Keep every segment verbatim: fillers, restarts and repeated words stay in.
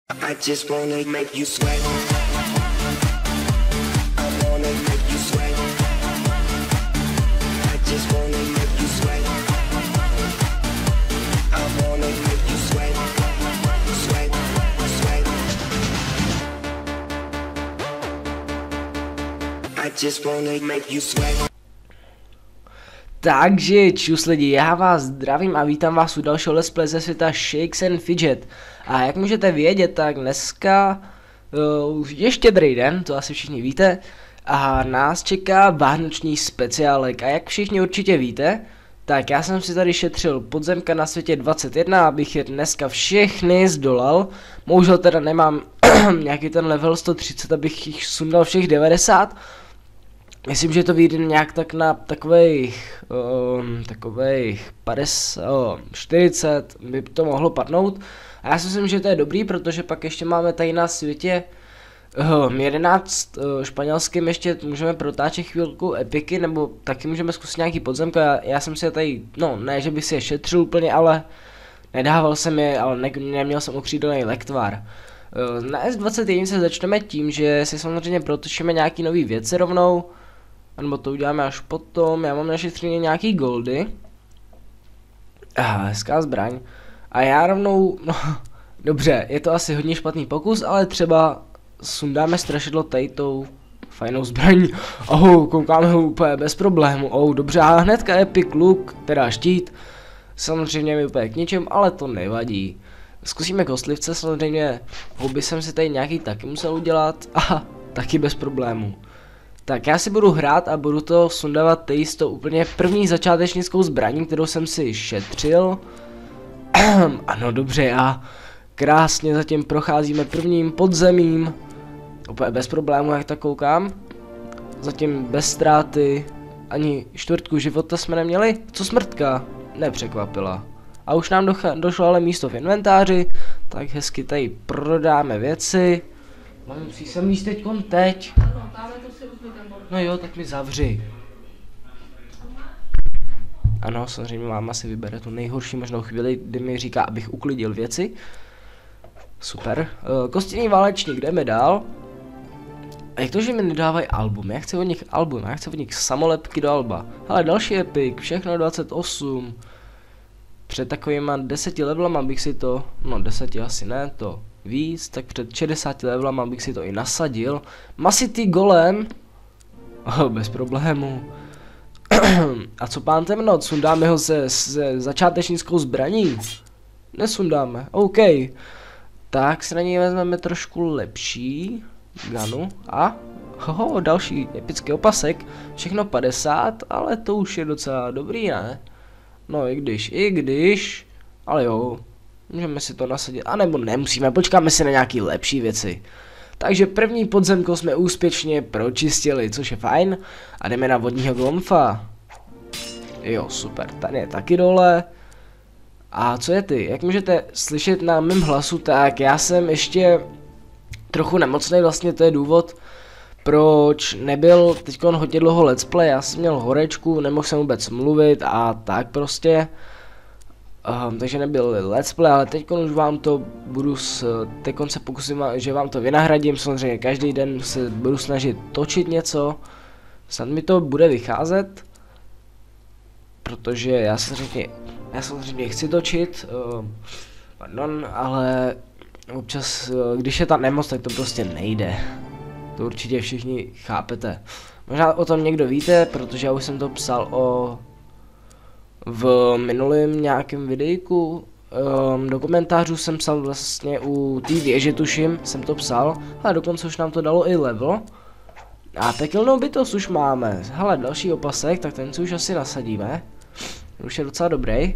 I just wanna make you sweat. I wanna make you sweat. I just wanna make you sweat. I wanna make you sweat. Sweat, sweat. I just wanna make you sweat. Takže čus lidi, já vás zdravím a vítám vás u dalšího let's play ze světa Shakes and Fidget. A jak můžete vědět, tak dneska uh, je štědrý den, to asi všichni víte. A nás čeká vánoční speciálek. A jak všichni určitě víte, tak já jsem si tady šetřil podzemka na světě dvacet jedna, abych je dneska všechny zdolal. Bohužel teda nemám nějaký ten level sto třicet, abych jich sundal všech devadesát. Myslím, že to vyjde nějak tak na takových, um, takových padesát, oh, čtyřicet by to mohlo padnout. A já si myslím, že to je dobrý, protože pak ještě máme tady na světě um, jedenáct uh, španělským, ještě můžeme protáčet chvilku epiky, nebo taky můžeme zkusit nějaký podzemka. Já, já jsem si je tady, no ne, že bych si je šetřil úplně, ale nedával jsem je, ale ne, neměl jsem okřídlený lektvar. Uh, na S dvacet jedna se začneme tím, že si samozřejmě protočíme nějaký nový věci rovnou. Nebo to uděláme až potom. Já mám našetřeně nějaký goldy. Ah, hezká zbraň. A já rovnou, no, dobře, je to asi hodně špatný pokus, ale třeba sundáme strašidlo tady tou fajnou zbraní. Oh, koukáme ho úplně bez problému. Oh, dobře, a hnedka epic look, teda štít. Samozřejmě mi úplně k ničemu, ale to nevadí. Zkusíme kostlivce, samozřejmě houby jsem si tady nějaký taky musel udělat. Aha, taky bez problému. Tak já si budu hrát a budu to sundávat tady s tou úplně první začátečnickou zbraní, kterou jsem si šetřil. Ano, dobře, a krásně zatím procházíme prvním podzemím. Úplně bez problému, jak tak koukám. Zatím bez ztráty. Ani čtvrtku života jsme neměli. Co smrtka? Nepřekvapila. A už nám došlo ale místo v inventáři. Tak hezky tady prodáme věci. Ale musí se míst teďkon teď. No jo, tak mi zavři. Ano, samozřejmě máma si vybere tu nejhorší možnou chvíli, kdy mi říká, abych uklidil věci. Super. Uh, Kostěný válečník, jdeme dál. A jak to, že mi nedávají album? Já chci od nich album, já chci od nich samolepky do alba. Ale další epic, všechno dvacet osm. Před takovýma deseti levelama bych si to, no deseti asi ne, to víc, tak před šedesáti levelama bych si to i nasadil. Masitý golem. Oh, bez problému. A co pán temnot, sundáme ho se, se začátečnickou zbraní? Nesundáme, OK. Tak si na něj vezmeme trošku lepší gunu a hoho, další epický opasek. Všechno padesát, ale to už je docela dobrý, ne? No i když, i když, ale jo, můžeme si to nasadit, anebo nemusíme, počkáme si na nějaký lepší věci. Takže první podzemko jsme úspěšně pročistili, což je fajn. A jdeme na vodního glomfa. Jo, super, tady je taky dole. A co je ty? Jak můžete slyšet na mém hlasu, tak já jsem ještě trochu nemocný, vlastně to je důvod, proč nebyl teďkon hodně dlouho let's play. Já jsem měl horečku, nemohl jsem vůbec mluvit a tak prostě. Um, takže nebyl let's play, ale teď už vám to budu s, teďkon se pokusím, že vám to vynahradím, samozřejmě každý den se budu snažit točit něco, snad mi to bude vycházet, protože já samozřejmě, já samozřejmě chci točit, uh, pardon, ale občas, uh, když je ta nemoc, tak to prostě nejde, to určitě všichni chápete, možná o tom někdo víte, protože já už jsem to psal o v minulém nějakém videjku, um, do komentářů jsem psal vlastně u té věže, tuším, jsem to psal, ale dokonce už nám to dalo i level. A pekelnou bytost už máme, hele, další opasek, tak ten si už asi nasadíme, už je docela dobrý.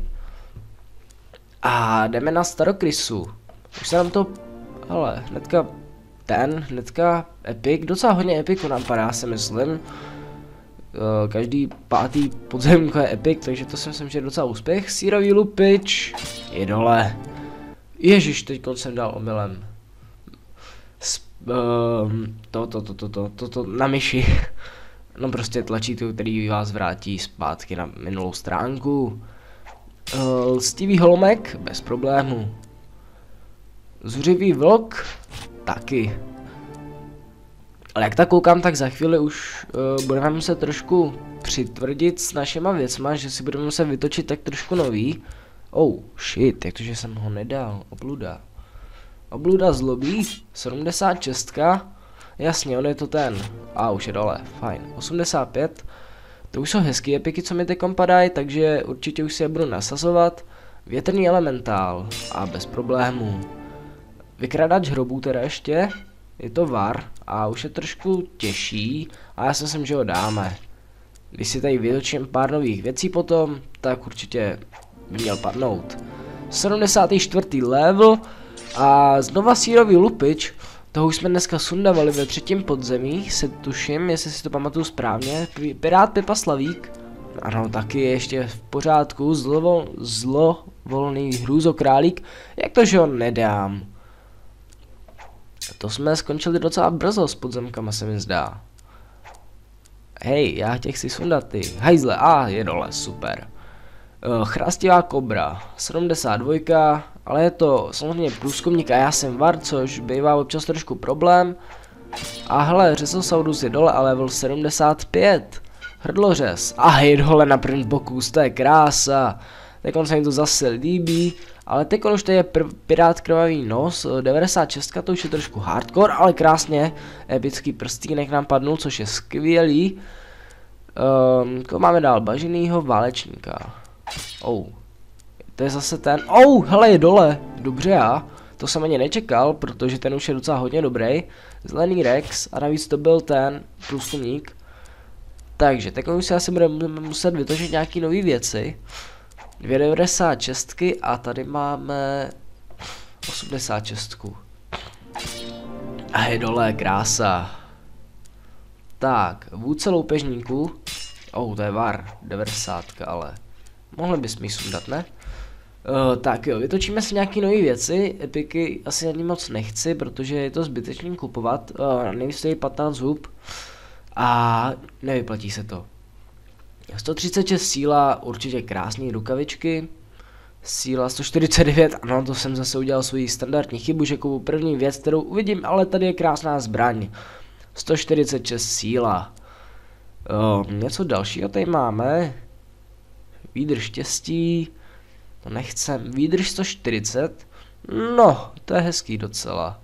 A jdeme na starokrysu, už se nám to, hele, hnedka ten, hnedka epic, docela hodně epiku nám padá, si myslím. Každý pátý podzemko je epic, takže to si myslím, že je docela úspěch. Sírový lupič je dole. Ježiš, teď jsem dal omylem. Sp um, to, to, to, to, to, to, to, na myši. No prostě tlačítko, který vás vrátí zpátky na minulou stránku. Uh, Stivý holomek, bez problému. Zuřivý vlk taky. Ale jak tak koukám, tak za chvíli už uh, budeme muset trošku přitvrdit s našima věcma, že si budeme muset vytočit tak trošku nový. Oh, shit, jak to, že jsem ho nedal, obluda. Obluda zlobí, sedmdesát šest. Jasně, on je to ten. A už je dole, fajn. osmdesát pět. To už jsou hezký epiky, co mi teďkom padají, takže určitě už si je budu nasazovat. Větrný elementál. A bez problémů. Vykradač hrobů teda ještě. Je to var. A už je trošku těžší. A já si myslím, že ho dáme. Když si tady vytočím pár nových věcí potom, tak určitě by měl padnout. sedmdesátý čtvrtý level. A znova sírový lupič. Toho už jsme dneska sundavali ve třetím podzemí, se tuším, jestli si to pamatuju správně. Pirát Pepa Slavík. Ano, taky je ještě v pořádku. Zlovol, zlovolný hrůzokrálík. Jak to, že ho nedám? To jsme skončili docela brzo s podzemkama, se mi zdá. Hej, já tě chci sundat ty. Hajzle, a je dole, super. Uh, Chrástivá kobra, sedmdesát dva, ale je to samozřejmě průzkumník a já jsem var, což bývá občas trošku problém. A hele, Řesosaurus je dole a level sedmdesát pět. Hrdlořez, a je dole na první pokus, to je krása. Teď se mi to zase líbí, ale teď už to je pirát krvavý nos, devadesát šest, to už je trošku hardcore, ale krásně. Epický prstínek nám padnul, což je skvělý. Um, koho máme dál? Bažinýho válečníka. Oh, to je zase ten. Oh, hele, je dole. Dobře, já. To jsem ani nečekal, protože ten už je docela hodně dobrý. Zelený Rex a navíc to byl ten průzkumník. Takže teď už si asi budeme muset vytočit nějaký nové věci. dvě devadesát šest a tady máme osmdesát šest. A je dole, krása. Tak, vůdce loupežníků. Oh, to je var, devadesát, ale mohli bychom ji sundat, ne? Uh, tak jo, vytočíme si nějaký nové věci, epiky asi ani moc nechci, protože je to zbytečný kupovat, uh, nejvystojí patnáct hub a nevyplatí se to. sto třicet šest síla, určitě krásné rukavičky, síla sto čtyřicet devět, ano, to jsem zase udělal svoji standardní chybu, že kupu první věc, kterou uvidím, ale tady je krásná zbraň, sto čtyřicet šest síla. Uh, něco dalšího tady máme, výdrž štěstí. To nechcem. Výdrž sto čtyřicet. No, to je hezký docela.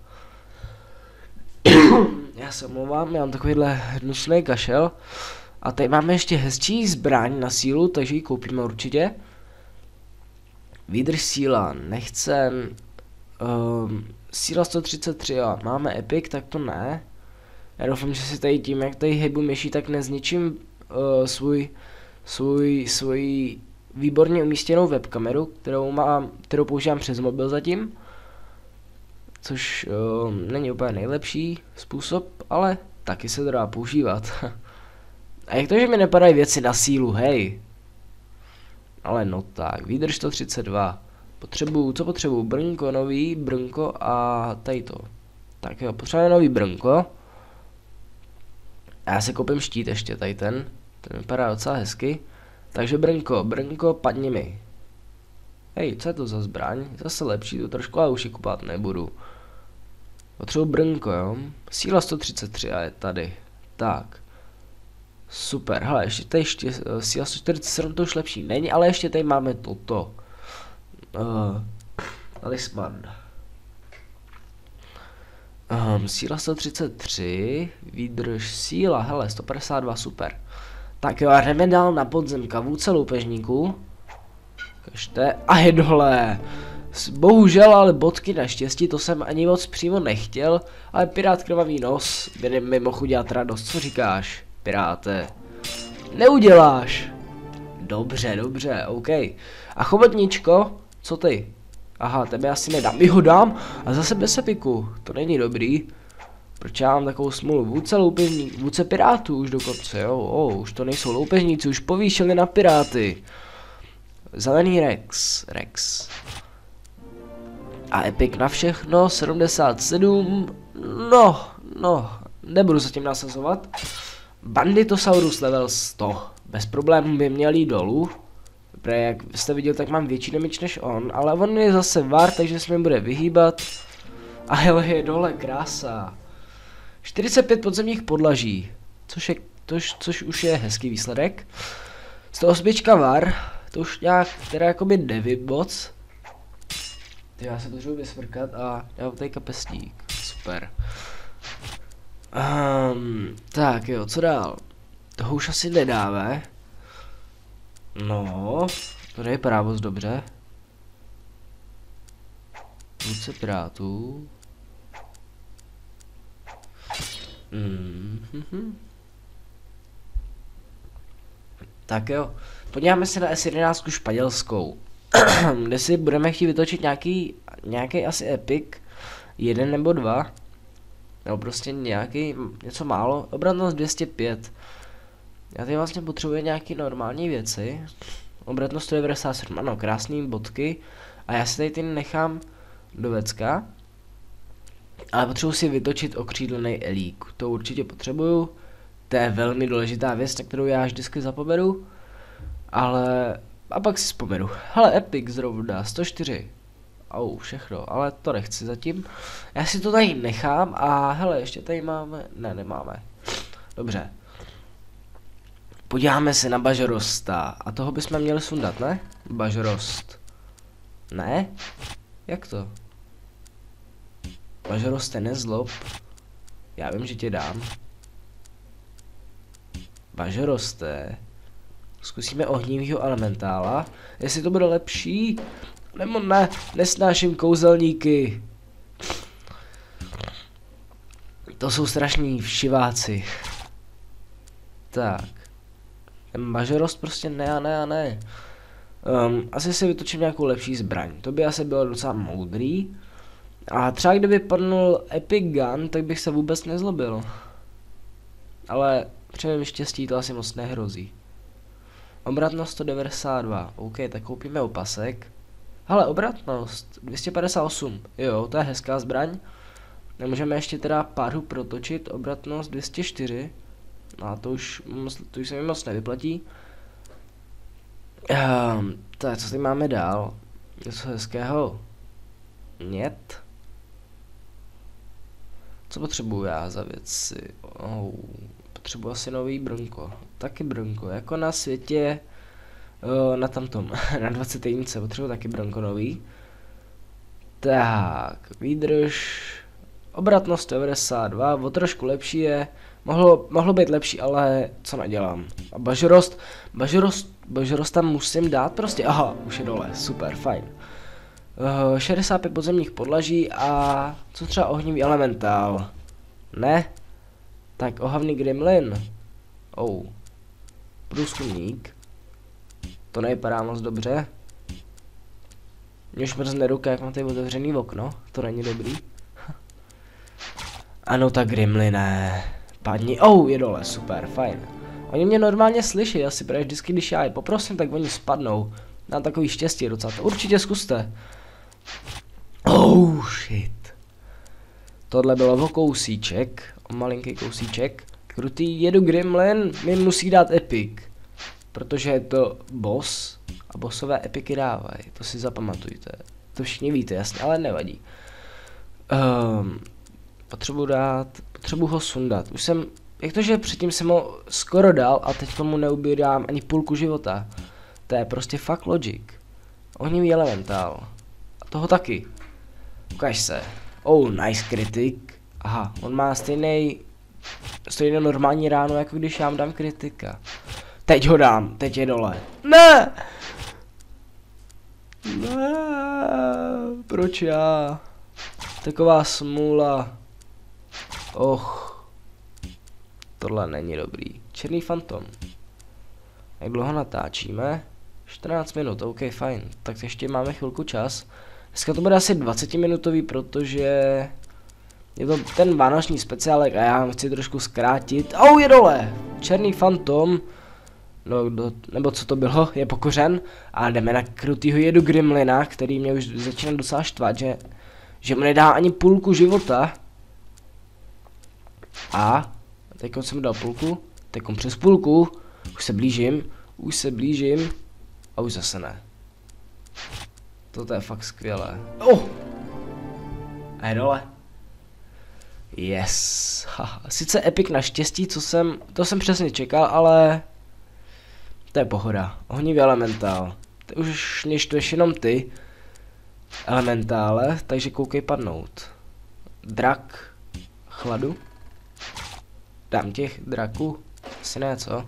Já se omlouvám, já mám takovýhle hnusný kašel. A tady máme ještě hezčí zbraň na sílu, takže ji koupíme určitě. Výdrž síla, nechcem. Um, síla sto třicet tři, jo. Máme epic, tak to ne. Já doufám, že si tady tím, jak tady hybu myší, tak nezničím uh, svůj, svůj, svůj výborně umístěnou webkameru, kterou mám, kterou používám přes mobil zatím. Což uh, není úplně nejlepší způsob, ale taky se to dá používat. A jak to, že mi nepadají věci na sílu, hej? Ale no tak, výdrž sto třicet dva. Potřebuju, co potřebuju? Brnko, nový brnko a tady to. Tak jo, potřebujeme nový brnko. A já si koupím štít ještě, tady ten. Ten vypadá docela hezky. Takže brnko, brnko, padni mi. Hej, co je to za zbraň? Zase lepší, to trošku, ale už ji kupovat nebudu. Potřebuji brnko, jo. Síla sto třicet tři a je tady. Tak. Super, hele, ještě tady ještě, uh, síla sto čtyřicet sedm, to už lepší není, ale ještě tady máme toto. Uh, talisman. Um, síla sto třicet tři, výdrž síla, hele, sto padesát dva, super. Tak jo, a jdeme dál na podzemka, vůdce loupežníků. Kažte, a je dole. Bohužel, ale bodky naštěstí, to jsem ani moc přímo nechtěl, ale pirát krvavý nos by mi mohl udělat radost, co říkáš, piráte? Neuděláš. Dobře, dobře, OK. A chobotničko, co ty? Aha, tebe asi nedám, ho dám a zase bez epiku, to není dobrý. Proč já mám takovou smůlu? Vůdce loupežník, vůdce pirátů už dokonce, jo, oh, už to nejsou loupežníci, už povýšili na piráty. Zelený Rex, Rex. A epic na všechno, sedmdesát sedm, no, no, nebudu se tím nasazovat. Banditosaurus level sto, bez problémů by měl jít dolů. Protože jak jste viděl, tak mám větší damage než on, ale on je zase var, takže se mi bude vyhýbat. A jo, je dole, krása. čtyřicet pět podzemních podlaží, což, je, tož, což už je hezký výsledek. sto osm var, to už nějak, teda jakoby neví moc. Ty, já se potřebuji vysvrkat a já mám tady kapesník, super. Um, tak jo, co dál? Toho už asi nedáme. No, to nevypadá moc dobře. Vůdce pirátů. Mm-hmm. Tak jo, podíváme se na S jedenáct španělskou, kde si budeme chtít vytočit nějaký, nějaký asi epic, jeden nebo dva, nebo prostě nějaký, něco málo, obratnost dvě stě pět. Já tady vlastně potřebuji nějaký normální věci, obratnost sto devadesát sedm, ano, krásný bodky, a já si tady ty nechám do vecka, ale potřebuji si vytočit okřídlený elík, to určitě potřebuju. To je velmi důležitá věc, na kterou já vždycky zapomedu, ale a pak si vzpomenu. Hele, epic zrovna, sto čtyři. Au, všechno, ale to nechci zatím. Já si to tady nechám a hele, ještě tady máme, ne, nemáme. Dobře. Podíváme se na Bažorosta a toho bychom měli sundat, ne? Bažorost. Ne? Jak to? Bažoroste, nezlob. Já vím, že tě dám. Bažoroste. Zkusíme ohnivýho elementála. Jestli to bude lepší. Nebo ne, nesnáším kouzelníky. To jsou strašní všiváci. Tak. Ten bažorost prostě ne a ne a ne. Um, asi si vytočím nějakou lepší zbraň. To by asi bylo docela moudrý. A třeba kdyby padnul Epic Gun, tak bych se vůbec nezlobil. Ale přeji štěstí, to asi moc nehrozí. Obratnost sto devadesát dva. OK, tak koupíme opasek. Hele, obratnost dvě stě padesát osm. Jo, to je hezká zbraň. Nemůžeme ještě teda páru protočit. Obratnost dvě stě čtyři. A to už, to už se mi moc nevyplatí. Um, tak, co tady máme dál? Něco hezkého. Nět. Co potřebuju já za věci? Oh, potřebuji asi nový bronko. Taky bronko, jako na světě, uh, na tamtom, na dvacet jedna potřebuji taky bronko nový. Tak, výdrž, obratnost devadesát dva, o trošku lepší je, mohlo, mohlo být lepší, ale co nadělám. A bažorost, bažorost, bažorost tam musím dát prostě, aha, už je dole, super, fajn. Uh, šedesát pět podzemních podlaží a co třeba ohnivý elementál? Ne? Tak ohavný gremlin. Oh. Průzkumník. To nevypadá moc dobře. Mě už mrzne ruka, jak mám tady otevřený okno. To není dobrý. Ano, tak gremliné. Padni. Oh, je dole, super, fajn. Oni mě normálně slyší, asi protože vždycky, když já je poprosím, tak oni spadnou. Mám takový štěstí docela, to určitě zkuste. Oh shit. Tohle bylo o kousíček, o malinký kousíček. Krutý, jedu gremlin, mi musí dát epic. Protože je to boss a bossové epiky dávají, to si zapamatujte. To všichni víte, jasně, ale nevadí. Um, potřebuji dát, potřebuji ho sundat. Už jsem, jak to, že předtím jsem ho skoro dal a teď tomu neubírám ani půlku života. To je prostě fakt logic. Ohnivý elementál. A toho taky. Ukaž se. Oh, nice kritik. Aha, on má stejný, stejné normální ráno, jako když já mu dám kritika. Teď ho dám, teď je dole. Ne! Ne! Proč já? Taková smůla. Och. Tohle není dobrý. Černý fantom. Jak dlouho natáčíme? čtrnáct minut, ok, fajn. Tak ještě máme chvilku čas. Dneska to bude asi dvacetiminutový, protože je to ten vánoční speciálek a já chci trošku zkrátit. Au, je dole! Černý fantom. No, do, nebo co to bylo, je pokořen. A jdeme na krutýho jedu gremlina, který mě už začíná docela štvat, že, že mu nedá ani půlku života. A teď jsem dal půlku, teď přes půlku, už se blížím, už se blížím a už zase ne. Toto je fakt skvělé. Oh! A je dole. Yes. Haha. Sice epic naštěstí, co jsem, to jsem přesně čekal, ale to je pohoda. Ohnivý elementál. Ty už mě štveš jenom ty elementále, takže koukej padnout. Drak chladu. Dám těch draků. Asi ne, co?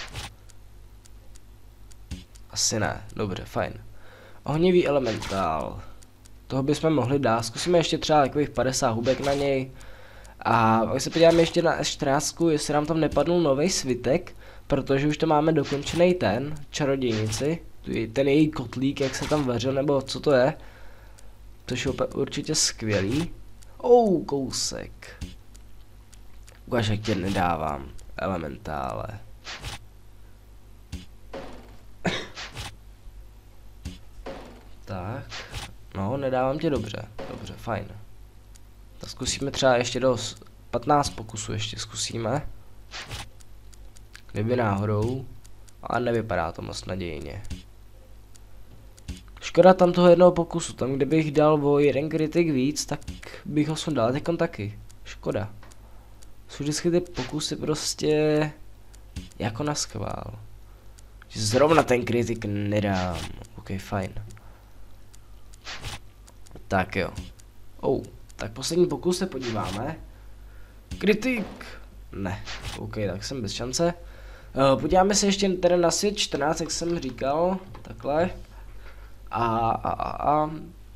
Asi ne, dobře, fajn. Ohnivý elementál. Toho bychom mohli dát. Zkusíme ještě třeba takových padesát hubek na něj. A pak se podíváme ještě na S čtrnáct, jestli nám tam nepadnul nový svitek, protože už to máme dokončený ten, čarodějnici. Ten její kotlík, jak se tam vařil, nebo co to je. Což je určitě skvělý. Oh, kousek. Ukáž, jak tě nedávám. Elementále. Tak. No, nedávám tě dobře. Dobře, fajn. Tak zkusíme třeba ještě do patnáct pokusů ještě zkusíme. Kdyby náhodou. Ale nevypadá to moc nadějně. Škoda tam toho jednoho pokusu. Tam kdybych dal o jeden kritik víc, tak bych ho sundal teďkon taky. Škoda. Jsou vždycky ty pokusy prostě jako na schvál. Zrovna ten kritik nedám. Ok, fajn. Tak jo. Oh, tak poslední pokus se podíváme. Kritik. Ne. Ok, tak jsem bez šance. Uh, podíváme se ještě teda na svět čtrnáct, jak jsem říkal. Takhle. A, a, a, a.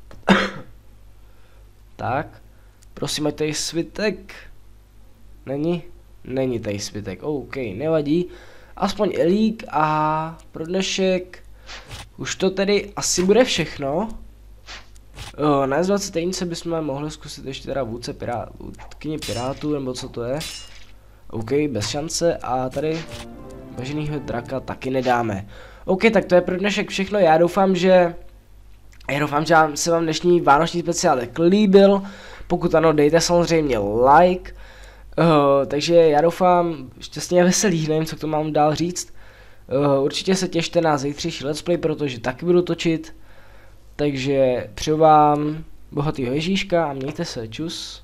Tak. Prosím, ať tady svitek. Není? Není tady svitek. OK, nevadí. Aspoň elík a pro dnešek už to tedy asi bude všechno. O, na S dvacet jedna bychom mohli zkusit ještě teda vůdce pirát, vůdkyni pirátů, nebo co to je. OK, bez šance a tady baženýho draka taky nedáme. OK, tak to je pro dnešek všechno, já doufám, že já doufám, že se vám dnešní vánoční speciál líbil. Pokud ano, dejte samozřejmě like. Uh, takže já doufám šťastně a veselý, nevím, co k tomu mám dál říct. Uh, určitě se těšte na zítřejší let's play, protože taky budu točit. Takže přeju vám bohatýho Ježíška a mějte se, čus.